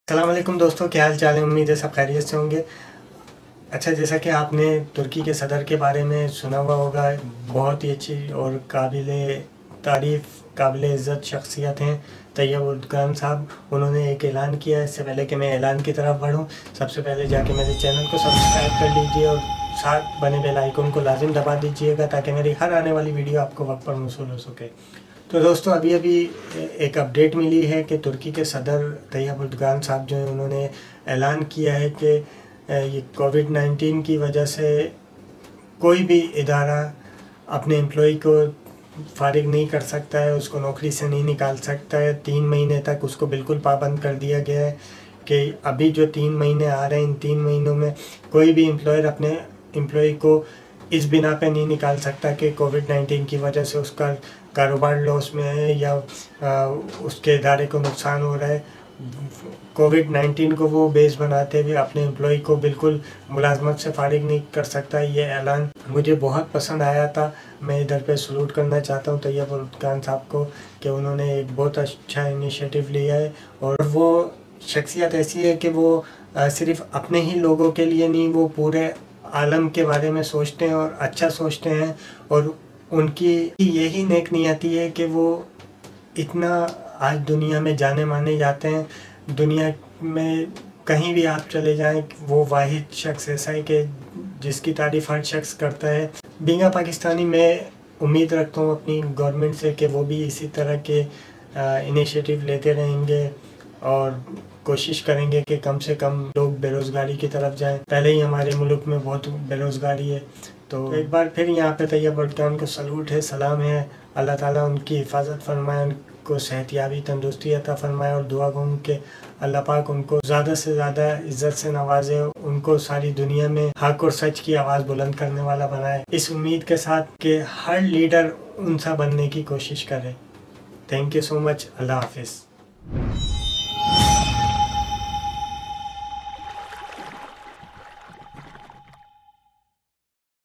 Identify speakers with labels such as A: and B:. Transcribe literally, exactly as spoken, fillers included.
A: अस्सलाम वालेकुम दोस्तों, क्या हाल चाल है। उम्मीद है सब खैरियत से होंगे। अच्छा, जैसा कि आपने तुर्की के सदर के बारे में सुना हुआ होगा, बहुत ही अच्छी और काबिल तारीफ़ काबिल इज़्ज़त शख्सियत हैं तैयब उर्दगान साहब। उन्होंने एक ऐलान किया है। इससे पहले कि मैं ऐलान की तरफ बढ़ूं, सबसे पहले जाके मेरे चैनल को सब्सक्राइब कर लीजिए और साथ बने बेल आइकन को लाजिम दबा दीजिएगा ताकि मेरी हर आने वाली वीडियो आपको वक्त पर मौसूल हो सके। तो दोस्तों, अभी अभी एक अपडेट मिली है कि तुर्की के सदर तैयब उर्दगान साहब जो हैं, उन्होंने ऐलान किया है कि ये कोविड नाइन्टीन की वजह से कोई भी इदारा अपने एम्प्लॉय को फारिग नहीं कर सकता है, उसको नौकरी से नहीं निकाल सकता है। तीन महीने तक उसको बिल्कुल पाबंद कर दिया गया है कि अभी जो तीन महीने आ रहे हैं, इन तीन महीनों में कोई भी एम्प्लॉयर अपने एम्प्लॉय को इस बिना पे नहीं निकाल सकता कि कोविड नाइन्टीन की वजह से उसका कारोबार लॉस में है या आ, उसके इदारे को नुकसान हो रहा है। कोविड नाइन्टीन को वो बेस बनाते हुए अपने एम्प्लॉय को बिल्कुल मुलाजमत से फारिग नहीं कर सकता। ये ऐलान मुझे बहुत पसंद आया था। मैं इधर पे सलूट करना चाहता हूँ तैयब उर्दगान साहब को कि उन्होंने एक बहुत अच्छा इनिशिएटिव लिया है। और वो शख्सियत ऐसी है कि वो सिर्फ़ अपने ही लोगों के लिए नहीं, वो पूरे आलम के बारे में सोचते हैं और अच्छा सोचते हैं। और उनकी यही नेक नियति है कि वो इतना आज दुनिया में जाने माने जाते हैं। दुनिया में कहीं भी आप चले जाएं, वो वाहिद शख्स ऐसा है कि जिसकी तारीफ़ हर शख्स करता है। बींगा पाकिस्तानी मैं उम्मीद रखता हूँ अपनी गवर्नमेंट से कि वो भी इसी तरह के इनिशिएटिव लेते रहेंगे और कोशिश करेंगे कि कम से कम लोग बेरोज़गारी की तरफ जाएं। पहले ही हमारे मुल्क में बहुत बेरोज़गारी है। तो एक बार फिर यहाँ पे तैयब उर्दगान को सलूट है, सलाम है। अल्लाह ताला उनकी हिफाजत फरमाए, उनको सेहतयाबी तंदुरुस्ती अता फरमाए और दुआ कहूँ कि अल्लाह पाक उनको ज़्यादा से ज़्यादा इज़्ज़त से नवाजे, उनको सारी दुनिया में हक और सच की आवाज़ बुलंद करने वाला बनाए। इस उम्मीद के साथ कि हर लीडर उनसा बनने की कोशिश करे। Thank you so much. अल्लाह हाफिज़।